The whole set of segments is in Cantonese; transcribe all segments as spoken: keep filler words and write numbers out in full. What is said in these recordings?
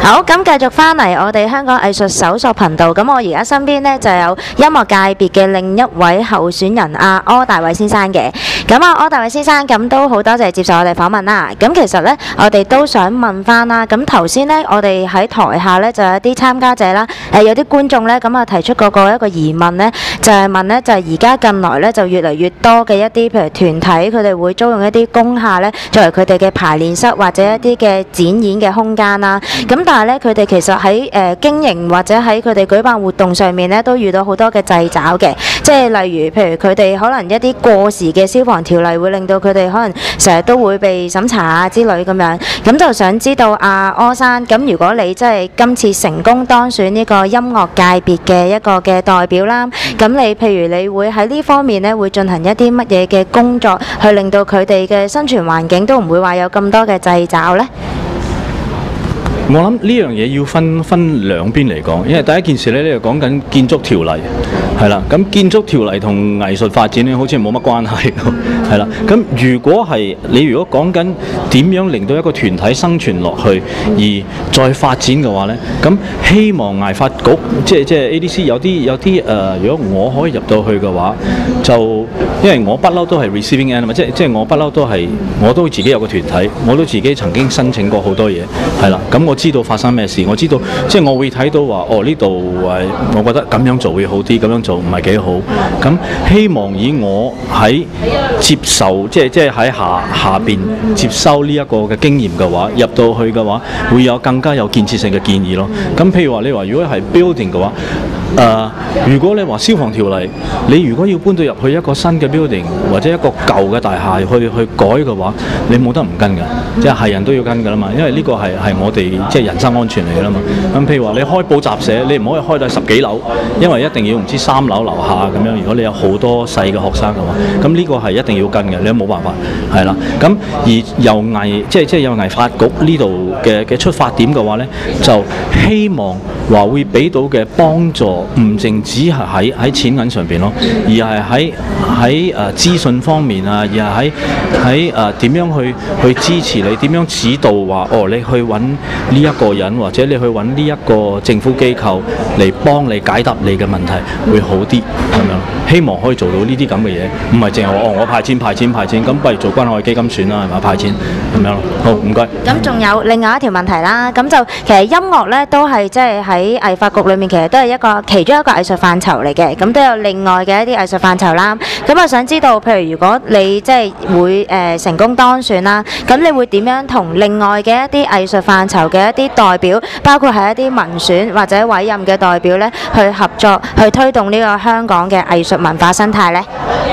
好，咁繼續翻嚟我哋香港藝術搜索頻道。咁我而家身邊呢就有音樂界別嘅另一位候選人阿柯大偉先生嘅。咁啊，柯大偉先生咁都好多謝接受我哋訪問啦。咁其實呢，我哋都想問翻啦。咁頭先呢，我哋喺台下呢就有啲參加者啦，誒有啲觀眾呢，咁啊提出嗰個一個疑問呢，就係問呢，就係而家近來呢，就越嚟越多嘅一啲譬如團體，佢哋會租用一啲工廈呢，作為佢哋嘅排練室或者一啲嘅展演嘅空間啦。咁但係咧，佢哋其實喺誒、呃、經營或者喺佢哋舉辦活動上面咧，都遇到好多嘅掣肘嘅。即係例如，譬如佢哋可能一啲過時嘅消防條例，會令到佢哋可能成日都會被審查啊之類咁樣。咁就想知道阿、啊、柯生，咁如果你即係今次成功當選呢個音樂界別嘅一個嘅代表啦，咁你譬如你會喺呢方面咧，會進行一啲乜嘢嘅工作，去令到佢哋嘅生存環境都唔會話有咁多嘅掣肘呢？ 我諗呢樣嘢要分分兩邊嚟講，因為第一件事咧，你就講緊建築條例，係啦。咁建築條例同藝術發展咧，好似冇乜關係，係啦。咁如果係你如果講緊點樣令到一個團體生存落去，而再發展嘅話咧，咁希望藝發局即係即係 A D C 有啲有啲誒、呃，如果我可以入到去嘅話，就因為我不嬲都係 receiving end 啊嘛，即係即係我不嬲都係我都自己有個團體，我都自己曾經申請過好多嘢，係啦。咁我知道發生咩事，我知道即係我會睇到話，哦呢度誒，我覺得咁樣做會好啲，咁樣做唔係幾好。咁希望以我喺接受，即係即係喺下下邊接收呢一個嘅經驗嘅話，入到去嘅話，會有更加有建設性嘅建議咯。咁譬如話你話如果係 building 嘅話，誒、呃，如果你話消防條例，你如果要搬到入去一個新嘅 building 或者一個舊嘅大廈去去改嘅話，你冇得唔跟㗎，即係係人都要跟㗎啦嘛。因為呢個係係我哋即係人身安全嚟㗎啦嘛。咁譬如話你開補習社，你唔可以開到十幾樓，因為一定要唔知三樓樓下咁樣。如果你有好多細嘅學生嘅話，咁呢個係一定要跟嘅，你都冇辦法係啦。咁而由藝即係即係由藝發局呢度嘅嘅出發點嘅話咧，就希望話會俾到嘅幫助唔淨止係喺喺錢銀上邊咯，而係喺喺誒資訊方面啊，而係喺喺誒點樣去去支持你，點樣指導話哦，你去揾呢一個人或者你去揾呢一個政府機構嚟幫你解答你嘅問題會好啲咁樣。希望可以做到呢啲咁嘅嘢，唔係淨係話哦我派錢派錢派錢，咁不如做關愛基金算啦，係咪派錢咁樣咯。好，唔該。 咁仲有另外一條問題啦，咁就其實音樂咧都係即係喺藝發局裏面，其實都係一個其中一個藝術範疇嚟嘅，咁都有另外嘅一啲藝術範疇啦。咁我想知道，譬如如果你即係會誒、呃、成功當選啦，咁你會點樣同另外嘅一啲藝術範疇嘅一啲代表，包括係一啲民選或者委任嘅代表咧，去合作去推動呢個香港嘅藝術文化生態呢？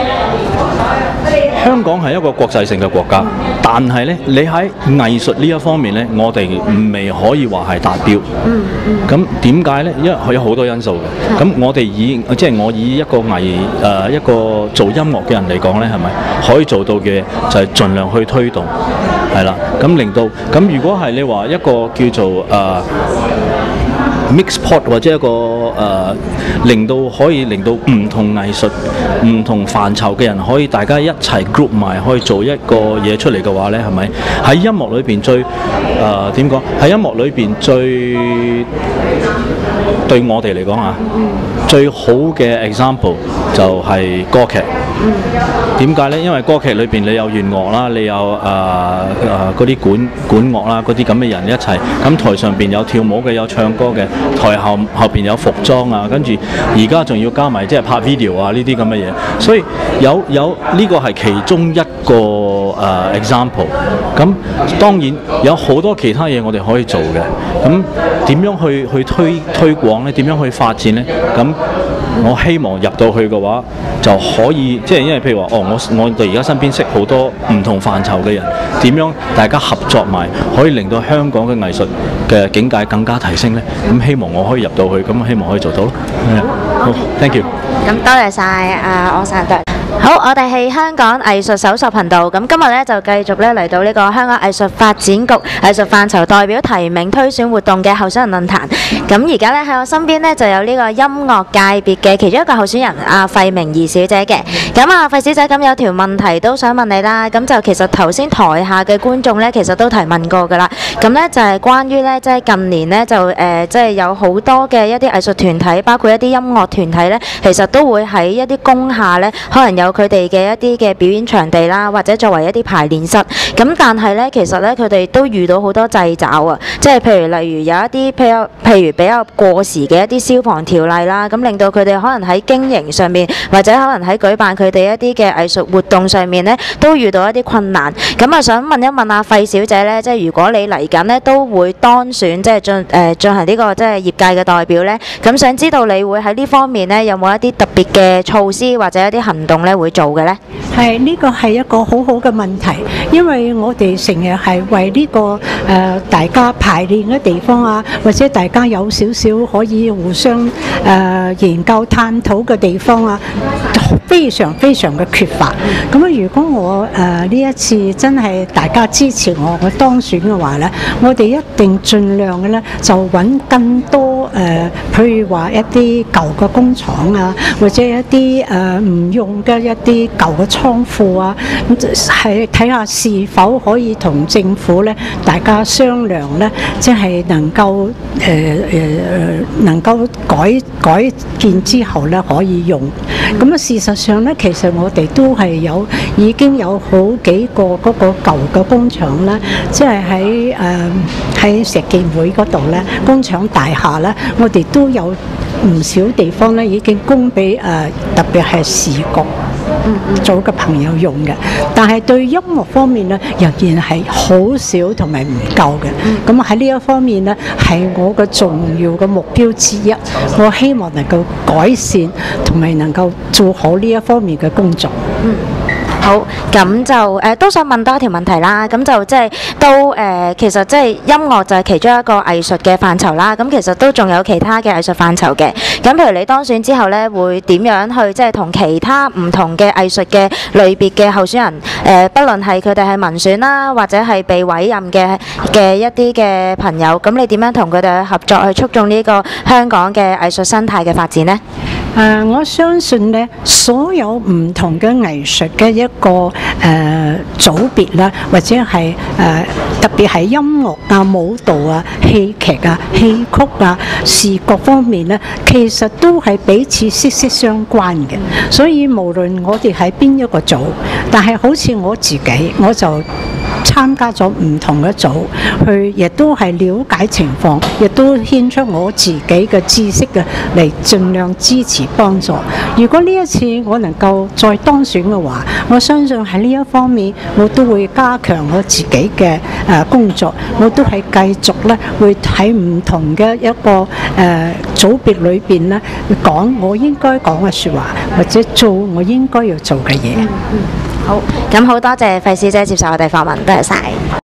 香港係一個國際性嘅國家，但係呢，你喺藝術呢一方面呢，我哋未可以話係達標。咁點解呢？因為佢有好多因素嘅。咁我哋以即係我以一個藝誒、呃、一個做音樂嘅人嚟講呢，係咪可以做到嘅就係盡量去推動，係啦。咁令到咁如果係你話一個叫做誒、呃mix pot 或者一個誒、呃，令到可以令到唔同藝術、唔同範疇嘅人可以大家一齊 group 埋，可以做一個嘢出嚟嘅話呢，係咪喺音樂裏邊最誒點講？喺音樂裏邊最對我哋嚟講啊，最好嘅 example 就係歌劇。點解呢？因為歌劇裏邊你有弦樂啦，你有誒誒嗰啲管管樂啦，嗰啲咁嘅人一齊，咁台上邊有跳舞嘅，有唱歌嘅，台後後邊有服裝啊，跟住而家仲要加埋即係拍 video 啊呢啲咁嘅嘢，所以有有呢個係其中一個誒、呃、example。咁當然有好多其他嘢我哋可以做嘅，咁點樣去去推推廣呢？點樣去發展呢？咁我希望入到去嘅話，就可以即係因為譬如話，哦，我我哋而家身邊識好多唔同範疇嘅人，點樣大家合作埋，可以令到香港嘅藝術嘅境界更加提升呢？咁希望我可以入到去，咁希望可以做到咯。好，thank you。 咁多謝晒啊柯生。 好，我哋係香港藝術搜索頻道，咁今日咧就繼續咧嚟到呢個香港藝術發展局藝術範疇代表提名推選活動嘅候選人論壇。咁而家咧喺我身邊咧就有呢個音樂界別嘅其中一個候選人阿費明儀小姐嘅。咁啊，費小姐，咁有條問題都想問你啦。咁就其實頭先台下嘅觀眾咧，其實都提問過㗎啦。咁咧就係關於咧，即係近年咧就誒，即係有好多嘅一啲藝術團體，包括一啲音樂團體咧，其實都會喺一啲工廈咧，可能有佢哋嘅一啲嘅表演場地啦，或者作為一啲排練室。咁但係咧，其實咧佢哋都遇到好多掣肘啊，即係譬如例如有一啲比較譬如比較過時嘅一啲消防條例啦，咁令到佢哋可能喺經營上面，或者可能喺舉辦佢哋一啲嘅藝術活動上面咧，都遇到一啲困難。咁啊，想問一問阿費小姐咧，即係如果你嚟緊咧都會當選，即係進誒進行呢個即係業界嘅代表咧，咁想知道你會喺呢方面咧有冇一啲特別嘅措施或者一啲行動咧會做嘅咧？ 係呢個係一個好好嘅問題，因為我哋成日係為呢個誒、呃、大家排練嘅地方啊，或者大家有少少可以互相誒、呃、研究探討嘅地方啊，非常非常嘅缺乏。咁啊，如果我誒呢、呃、一次真係大家支持我，我當選嘅話咧，我哋一定盡量嘅咧就揾更多誒、呃，譬如話一啲舊嘅工廠啊，或者一啲誒唔用嘅一啲舊嘅倉庫啊，咁係睇下是否可以同政府咧大家商量咧，即係能夠誒誒能夠改改建之後咧可以用。咁啊，事實上咧，其實我哋都係有已經有好幾個嗰個舊嘅工廠咧，即係喺誒喺石建會嗰度咧，工廠大廈咧，我哋都有唔少地方咧已經供俾誒、呃、特別係視覺組嘅朋友用嘅，但係對音樂方面咧，仍然係好少同埋唔夠嘅。咁喺呢一方面咧，係我嘅重要嘅目標之一。我希望能夠改善同埋能夠做好呢一方面嘅工作。 嗯。好，咁就誒、呃、都想問多一條問題啦。咁就即係都誒、呃，其實即係音樂就係其中一個藝術嘅範疇啦。咁其實都仲有其他嘅藝術範疇嘅。咁譬如你當選之後咧，會點樣去即係同其他唔同嘅藝術嘅類別嘅候選人誒、呃，不論係佢哋係民選啦，或者係被委任嘅嘅一啲嘅朋友，咁你點樣同佢哋去合作去促進呢個香港嘅藝術生態嘅發展呢？ 誒、呃，我相信咧，所有唔同嘅藝術嘅一個誒、呃、組別啦，或者係誒、呃、特別係音樂啊、舞蹈啊、戲劇啊、戲曲啊、視覺方面咧，其實都係彼此息息相關嘅。所以無論我哋喺邊一個組，但係好似我自己，我就參加咗唔同嘅組，去亦都係了解情況，亦都獻出我自己嘅知識嘅嚟，盡量支持幫助。如果呢一次我能夠再當選嘅話，我相信喺呢一方面我都會加強我自己嘅誒工作，我都係繼續咧會喺唔同嘅一個誒、呃、組別裏邊咧講我應該講嘅説話，或者做我應該要做嘅嘢。 好，咁好多謝費小姐接受我哋訪問，多謝晒。